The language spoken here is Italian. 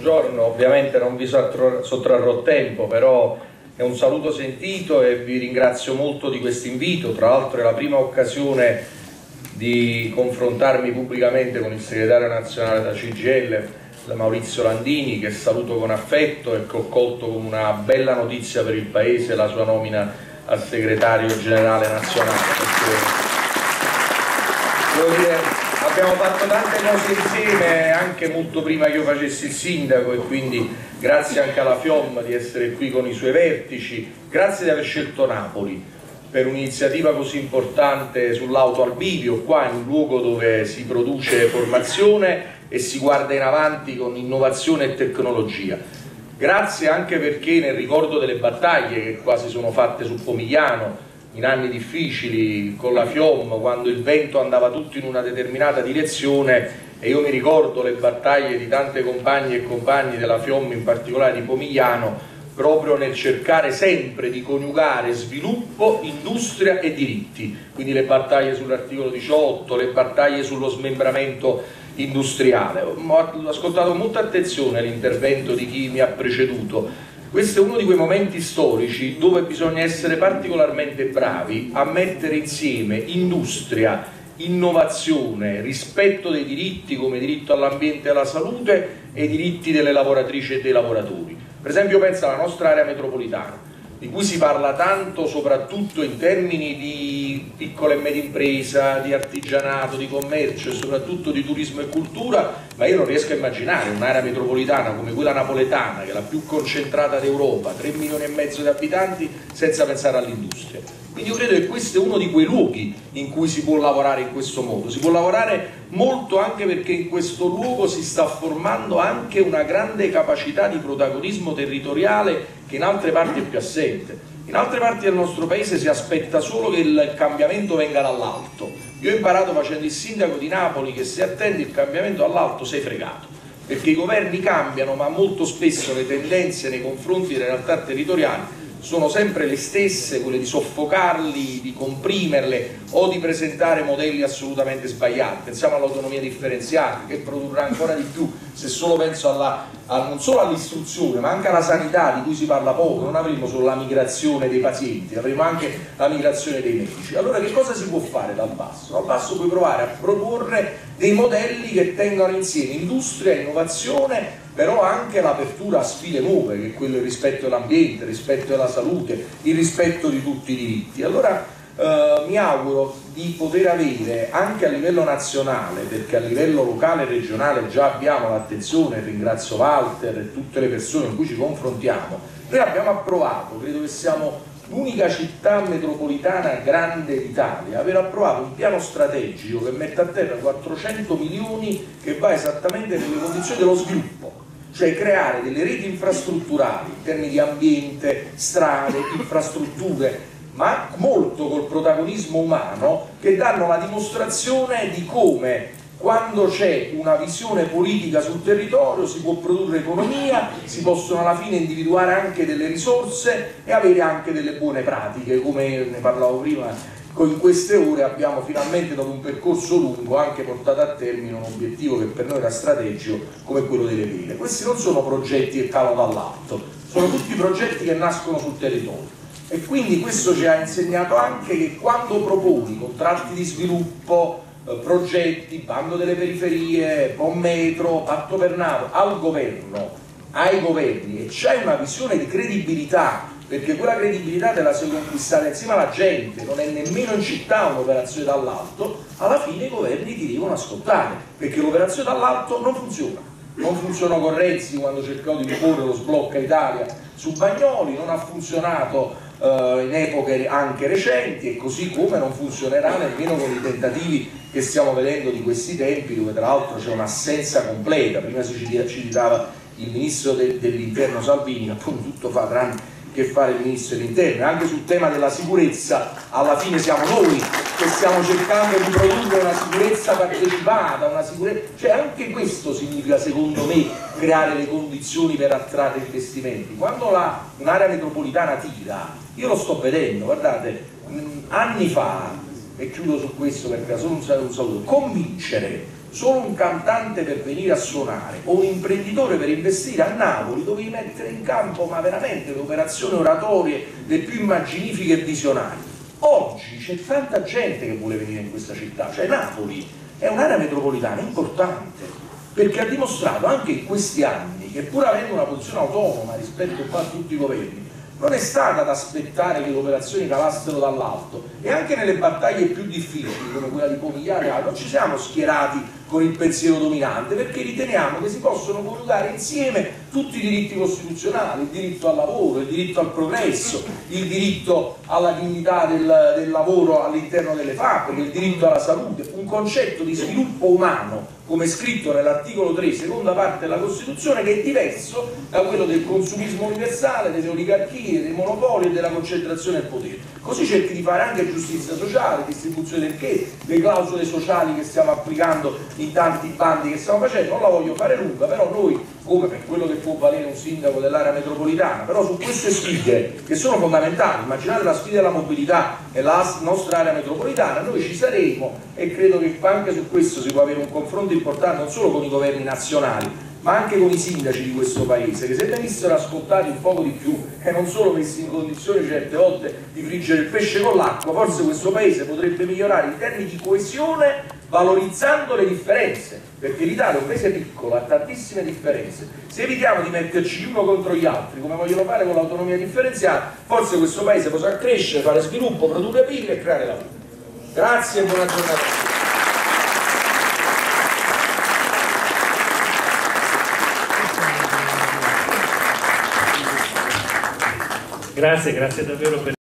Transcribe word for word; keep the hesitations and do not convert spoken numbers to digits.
buongiorno, ovviamente non vi sottrarrò tempo, però è un saluto sentito e vi ringrazio molto di questo invito. Tra l'altro è la prima occasione di confrontarmi pubblicamente con il segretario nazionale della C G I L, Maurizio Landini, che saluto con affetto e che ho colto come una bella notizia per il Paese la sua nomina al segretario generale nazionale. Perché, devo dire, abbiamo fatto tante cose insieme anche molto prima che io facessi il sindaco, e quindi grazie anche alla F I O M di essere qui con i suoi vertici, grazie di aver scelto Napoli per un'iniziativa così importante sull'auto al bivio, qua in un luogo dove si produce formazione e si guarda in avanti con innovazione e tecnologia. Grazie anche perché nel ricordo delle battaglie che qua si sono fatte su Pomigliano, in anni difficili con la F I O M, quando il vento andava tutto in una determinata direzione, e io mi ricordo le battaglie di tante compagne e compagni della F I O M, in particolare di Pomigliano, proprio nel cercare sempre di coniugare sviluppo, industria e diritti, quindi le battaglie sull'articolo diciotto, le battaglie sullo smembramento industriale. Ho ascoltato con molta attenzione l'intervento di chi mi ha preceduto. Questo è uno di quei momenti storici dove bisogna essere particolarmente bravi a mettere insieme industria, innovazione, rispetto dei diritti come diritto all'ambiente e alla salute e i diritti delle lavoratrici e dei lavoratori. Per esempio penso alla nostra area metropolitana, di cui si parla tanto soprattutto in termini di piccola e media impresa, di artigianato, di commercio e soprattutto di turismo e cultura, ma io non riesco a immaginare un'area metropolitana come quella napoletana, che è la più concentrata d'Europa, tre milioni e mezzo di abitanti, senza pensare all'industria. Quindi io credo che questo è uno di quei luoghi in cui si può lavorare in questo modo, si può lavorare molto anche perché in questo luogo si sta formando anche una grande capacità di protagonismo territoriale che in altre parti è più assente. In altre parti del nostro paese si aspetta solo che il cambiamento venga dall'alto. Io ho imparato facendo il sindaco di Napoli che se attendi il cambiamento dall'alto sei fregato, perché i governi cambiano, ma molto spesso le tendenze nei confronti delle realtà territoriali sono sempre le stesse, quelle di soffocarli, di comprimerle o di presentare modelli assolutamente sbagliati. Pensiamo all'autonomia differenziata, che produrrà ancora di più se solo penso alla, a, non solo all'istruzione ma anche alla sanità, di cui si parla poco. Non avremo solo la migrazione dei pazienti, avremo anche la migrazione dei medici. Allora che cosa si può fare dal basso? Dal basso puoi provare a proporre dei modelli che tengano insieme industria, innovazione, però anche l'apertura a sfide nuove, che è quello del rispetto dell'ambiente, il rispetto della salute, il rispetto di tutti i diritti. Allora eh, mi auguro di poter avere anche a livello nazionale, perché a livello locale e regionale già abbiamo l'attenzione, ringrazio Walter e tutte le persone con cui ci confrontiamo. Noi abbiamo approvato, credo che siamo l'unica città metropolitana grande d'Italia, aver approvato un piano strategico che mette a terra quattrocento milioni, che va esattamente nelle condizioni dello sviluppo, cioè creare delle reti infrastrutturali in termini di ambiente, strade, infrastrutture, ma molto col protagonismo umano, che danno la dimostrazione di come quando c'è una visione politica sul territorio si può produrre economia, si possono alla fine individuare anche delle risorse e avere anche delle buone pratiche, come ne parlavo prima. In queste ore abbiamo finalmente, dopo un percorso lungo, anche portato a termine un obiettivo che per noi era strategico, come quello delle ville. Questi non sono progetti che calano dall'alto, sono tutti progetti che nascono sul territorio, e quindi questo ci ha insegnato anche che quando proponi contratti di sviluppo, progetti, bando delle periferie, buon metro, patto per Napoli, al governo, ai governi, e c'hai una visione di credibilità, perché quella credibilità te la sei conquistata insieme alla gente, non è nemmeno in città un'operazione dall'alto, alla fine i governi ti devono ascoltare, perché l'operazione dall'alto non funziona. Non funzionò con Renzi quando cercò di imporre lo sblocca Italia su Bagnoli, non ha funzionato Uh, in epoche anche recenti, e così come non funzionerà nemmeno con i tentativi che stiamo vedendo di questi tempi, dove tra l'altro c'è un'assenza completa. Prima si citava il ministro de dell'interno Salvini, appunto tutto fa tranne che fare il ministro dell'interno. Anche sul tema della sicurezza alla fine siamo noi che stiamo cercando di produrre una sicurezza partecipata, una sicurezza, cioè anche questo significa secondo me creare le condizioni per attrarre investimenti. Quando un'area metropolitana tira, io lo sto vedendo, guardate, mh, anni fa, e chiudo su questo perché solo un saluto, convincere solo un cantante per venire a suonare o un imprenditore per investire a Napoli dovevi mettere in campo ma veramente le operazioni oratorie le più immaginifiche e visionarie. Oggi c'è tanta gente che vuole venire in questa città, cioè Napoli è un'area metropolitana importante, perché ha dimostrato anche in questi anni che pur avendo una posizione autonoma rispetto a tutti i governi, non è stata da aspettare che le operazioni calassero dall'alto, e anche nelle battaglie più difficili come quella di Pomigliano non ci siamo schierati con il pensiero dominante, perché riteniamo che si possono coniugare insieme tutti i diritti costituzionali, il diritto al lavoro, il diritto al progresso, il diritto alla dignità del, del lavoro all'interno delle fabbriche, il diritto alla salute, un concetto di sviluppo umano come scritto nell'articolo tre, seconda parte della Costituzione, che è diverso da quello del consumismo universale, delle oligarchie, dei monopoli e della concentrazione del potere. Così cerchi di fare anche giustizia sociale, distribuzione del che, le clausole sociali che stiamo applicando in tanti bandi che stiamo facendo. Non la voglio fare lunga, però noi, come per quello che può valere un sindaco dell'area metropolitana, però su queste sfide che sono fondamentali, immaginate la sfida della mobilità nella nostra area metropolitana, noi ci saremo, e credo che anche su questo si può avere un confronto importante non solo con i governi nazionali ma anche con i sindaci di questo paese, che se venissero ascoltati un poco di più e non solo messi in condizione certe volte di friggere il pesce con l'acqua, forse questo paese potrebbe migliorare in termini di coesione, valorizzando le differenze, perché l'Italia è un paese piccolo, ha tantissime differenze. Se evitiamo di metterci uno contro gli altri come vogliono fare con l'autonomia differenziata, forse questo paese potrà crescere, fare sviluppo, produrre P I L e creare lavoro. Grazie e buona giornata. Grazie, grazie davvero per